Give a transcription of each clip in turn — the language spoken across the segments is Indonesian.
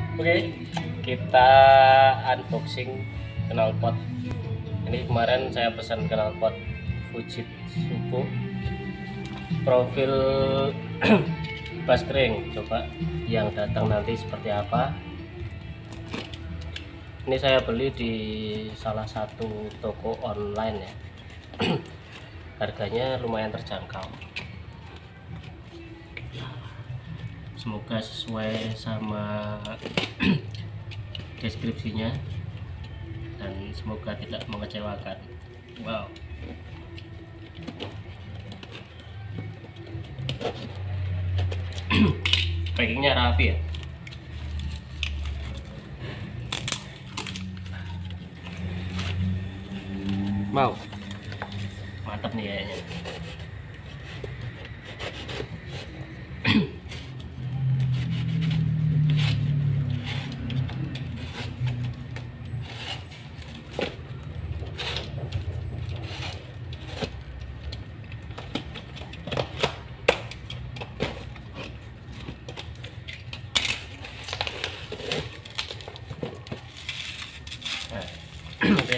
Oke, kita unboxing knalpot. Ini kemarin saya pesan knalpot Fujitsu profil bas kering. Coba yang datang nanti seperti apa. Ini saya beli di salah satu toko online ya. Harganya lumayan terjangkau. Semoga sesuai sama deskripsinya dan semoga tidak mengecewakan. Wow, packingnya rapi ya. Wow, mantap nih kayaknya. Oke.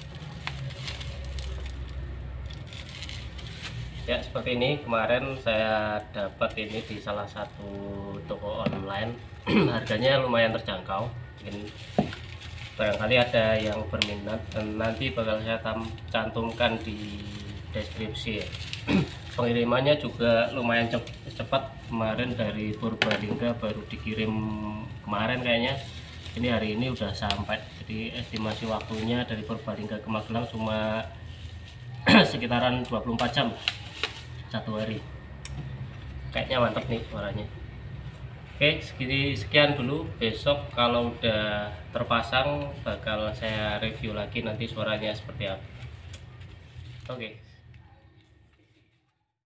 Ya, seperti ini kemarin saya dapat ini di salah satu toko online. Harganya lumayan terjangkau, mungkin barangkali ada yang berminat dan nanti bakal saya cantumkan di deskripsi ya. Pengirimannya juga lumayan cepat, kemarin dari Purbalingga baru dikirim kemarin kayaknya. Ini hari ini udah sampai, jadi estimasi waktunya dari Purbalingga ke Magelang cuma sekitaran 24 jam satu hari. Kayaknya mantap nih suaranya. Oke, sekian dulu. Besok kalau udah terpasang bakal saya review lagi nanti suaranya seperti apa. Oke.